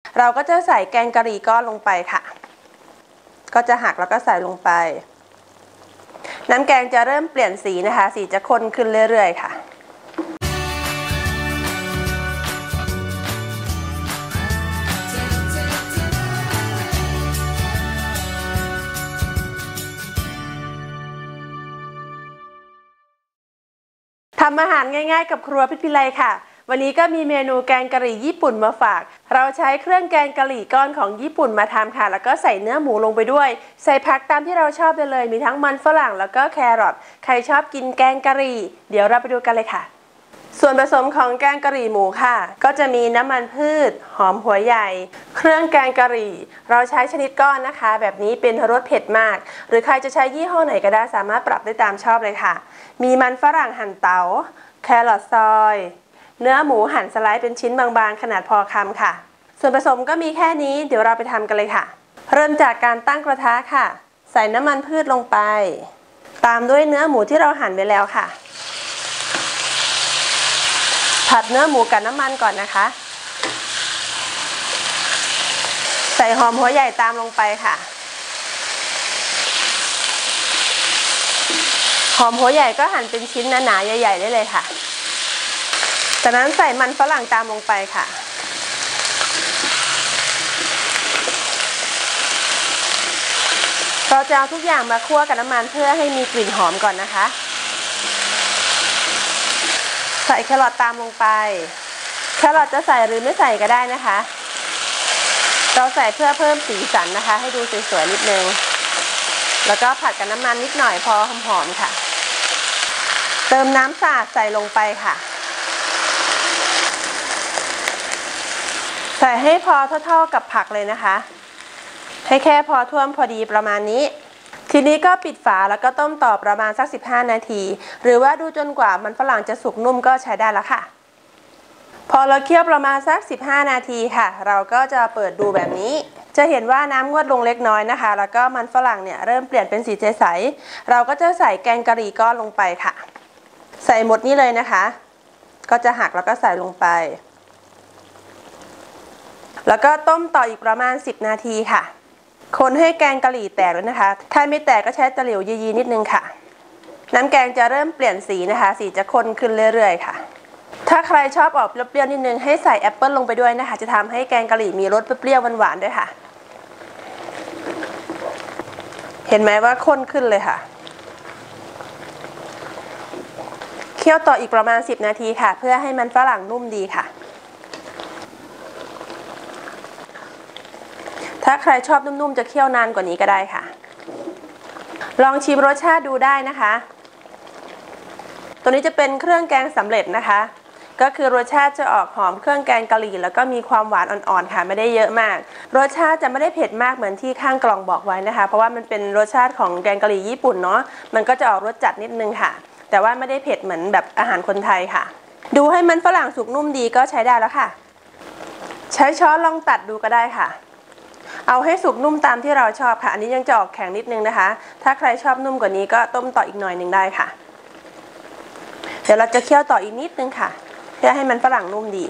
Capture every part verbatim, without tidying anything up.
เราก็จะใส่แกงกะหรี่ก้อนลงไปค่ะก็จะหักแล้วก็ใส่ลงไปน้ำแกงจะเริ่มเปลี่ยนสีนะคะสีจะข้นขึ้นเรื่อยๆค่ะทำอาหารง่ายๆกับครัวพิพิไลค่ะวันนี้ก็มีเมนูแกงกะหรี่ญี่ปุ่นมาฝากเราใช้เครื่องแกงกะหรี่ก้อนของญี่ปุ่นมาทำค่ะแล้วก็ใส่เนื้อหมูลงไปด้วยใส่ผักตามที่เราชอบได้เลยมีทั้งมันฝรั่งแล้วก็แครอทใครชอบกินแกงกะหรี่เดี๋ยวเราไปดูกันเลยค่ะส่วนผสมของแกงกะหรี่หมูค่ะก็จะมีน้ำมันพืชหอมหัวใหญ่เครื่องแกงกะหรี่เราใช้ชนิดก้อนนะคะแบบนี้เป็นรสเผ็ดมากหรือใครจะใช้ยี่ห้อไหนก็ได้สามารถปรับได้ตามชอบเลยค่ะมีมันฝรั่งหั่นเต๋าแครอทซอยเนื้อหมูหั่นสไลด์เป็นชิ้นบางๆขนาดพอคำค่ะส่วนผสมก็มีแค่นี้เดี๋ยวเราไปทำกันเลยค่ะเริ่มจากการตั้งกระทะค่ะใส่น้ำมันพืชลงไปตามด้วยเนื้อหมูที่เราหั่นไว้แล้วค่ะผัดเนื้อหมูกับน้ำมันก่อนนะคะใส่หอมหัวใหญ่ตามลงไปค่ะหอมหัวใหญ่ก็หั่นเป็นชิ้นหนาๆใหญ่ๆได้เลยค่ะจากนั้นใส่มันฝรั่งตามลงไปค่ะเราจะเอาทุกอย่างมาคั่วกับน้ำมันเพื่อให้มีกลิ่นหอมก่อนนะคะใส่แครอทตามลงไปแครอทจะใส่หรือไม่ใส่ก็ได้นะคะเราใส่เพื่อเพิ่มสีสันนะคะให้ดูสวยๆนิดนึงแล้วก็ผัดกับน้ำมันนิดหน่อยพอหอมๆค่ะเติมน้ำสะอาดใส่ลงไปค่ะใส่ให้พอเท่าๆกับผักเลยนะคะให้แค่พอท่วมพอดีประมาณนี้ทีนี้ก็ปิดฝาแล้วก็ต้มต่อประมาณสักสิบห้านาทีหรือว่าดูจนกว่ามันฝรั่งจะสุกนุ่มก็ใช้ได้แล้วค่ะพอเราเคี่ยวประมาณสักสิบห้านาทีค่ะเราก็จะเปิดดูแบบนี้จะเห็นว่าน้ำงวดลงเล็กน้อยนะคะแล้วก็มันฝรั่งเนี่ยเริ่มเปลี่ยนเป็นสีใสๆเราก็จะใส่แกงกะหรี่ก้อนลงไปค่ะใส่หมดนี้เลยนะคะก็จะหักแล้วก็ใส่ลงไปแล้วก็ต้มต่ออีกประมาณสิบนาทีค่ะคนให้แกงกะหรี่แตกแล้วนะคะถ้าไม่แตกก็ใช้ตะหลิวยีๆนิดนึงค่ะน้ำแกงจะเริ่มเปลี่ยนสีนะคะสีจะข้นขึ้นเรื่อยๆค่ะถ้าใครชอบออกเปรี้ยวๆนิดนึงให้ใส่แอปเปิ้ลลงไปด้วยนะคะจะทำให้แกงกะหรี่มีรสเปรี้ยวๆหวานๆด้วยค่ะเห็นไหมว่าข้นขึ้นเลยค่ะเคี่ยวต่ออีกประมาณสิบนาทีค่ะเพื่อให้มันฝรั่งนุ่มดีค่ะถ้าใครชอบนุ่มๆจะเคี่ยวนานกว่านี้ก็ได้ค่ะลองชิมรสชาติดูได้นะคะตัวนี้จะเป็นเครื่องแกงสำเร็จนะคะก็คือรสชาติจะออกหอมเครื่องแกงกะหรี่แล้วก็มีความหวานอ่อนๆค่ะไม่ได้เยอะมากรสชาติจะไม่ได้เผ็ดมากเหมือนที่ข้างกล่องบอกไว้นะคะเพราะว่ามันเป็นรสชาติของแกงกะหรี่ญี่ปุ่นเนาะมันก็จะออกรสจัดนิดนึงค่ะแต่ว่าไม่ได้เผ็ดเหมือนแบบอาหารคนไทยค่ะดูให้มันฝรั่งสุกนุ่มดีก็ใช้ได้แล้วค่ะใช้ช้อนลองตัดดูก็ได้ค่ะเอาให้สุกนุ่มตามที่เราชอบค่ะอันนี้ยังจะออกแข็งนิดนึงนะคะถ้าใครชอบนุ่มกว่านี้ก็ต้มต่ออีกหน่อยหนึ่งได้ค่ะเดี๋ยวเราจะเคี่ยวต่ออีกนิดนึงค่ะเพื่อให้มันฝรั่งนุ่มดี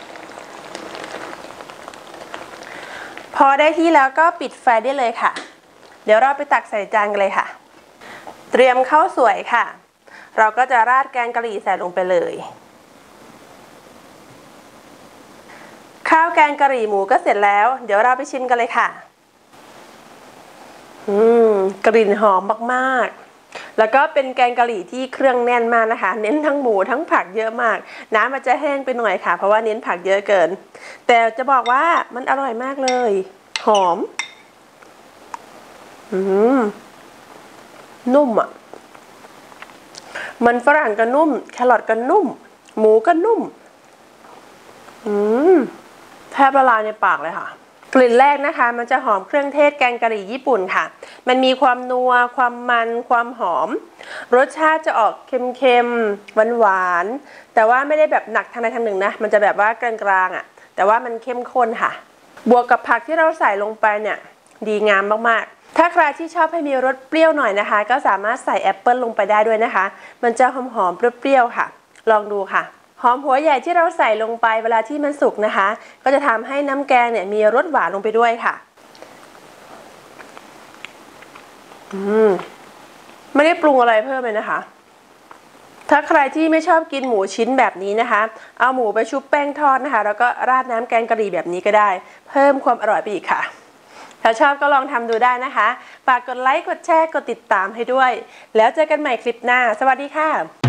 พอได้ที่แล้วก็ปิดไฟได้เลยค่ะเดี๋ยวเราไปตักใส่จานกันเลยค่ะเตรียมข้าวสวยค่ะเราก็จะราดแกงกะหรี่ใส่ลงไปเลยข้าวแกงกะหรี่หมูก็เสร็จแล้วเดี๋ยวเราไปชิมกันเลยค่ะอืมกลิ่นหอมมากๆแล้วก็เป็นแกงกะหรี่ที่เครื่องแน่นมากนะคะเน้นทั้งหมูทั้งผักเยอะมากน้ำมันจะแห้งไปหน่อยค่ะเพราะว่าเน้นผักเยอะเกินแต่จะบอกว่ามันอร่อยมากเลยหอมอืมนุ่มอ่ะมันฝรั่งก็นุ่มแครอทก็นุ่มหมูก็นุ่มอืมแทบละลายในปากเลยค่ะกลิ่นแรกนะคะมันจะหอมเครื่องเทศแกงกะหรี่ญี่ปุ่นค่ะมันมีความนัวความมันความหอมรสชาติจะออกเค็มๆหวานๆแต่ว่าไม่ได้แบบหนักทางใดทางหนึ่งนะมันจะแบบว่ากลางๆอ่ะแต่ว่ามันเข้มข้นค่ะบวกกับผักที่เราใส่ลงไปเนี่ยดีงามมากๆถ้าใครที่ชอบให้มีรสเปรี้ยวหน่อยนะคะก็สามารถใส่แอปเปิ้ลลงไปได้ด้วยนะคะมันจะหอมๆเปรี้ยวๆค่ะลองดูค่ะหอมหัวใหญ่ที่เราใส่ลงไปเวลาที่มันสุกนะคะก็จะทำให้น้ำแกงเนี่ยมีรสหวานลงไปด้วยค่ะอืมไม่ได้ปรุงอะไรเพิ่มเลยนะคะถ้าใครที่ไม่ชอบกินหมูชิ้นแบบนี้นะคะเอาหมูไปชุบแป้งทอดนะคะแล้วก็ราดน้ำแกงกะหรี่แบบนี้ก็ได้เพิ่มความอร่อยไปอีกค่ะถ้าชอบก็ลองทำดูได้นะคะฝากกดไลค์กดแชร์กดติดตามให้ด้วยแล้วเจอกันใหม่คลิปหน้าสวัสดีค่ะ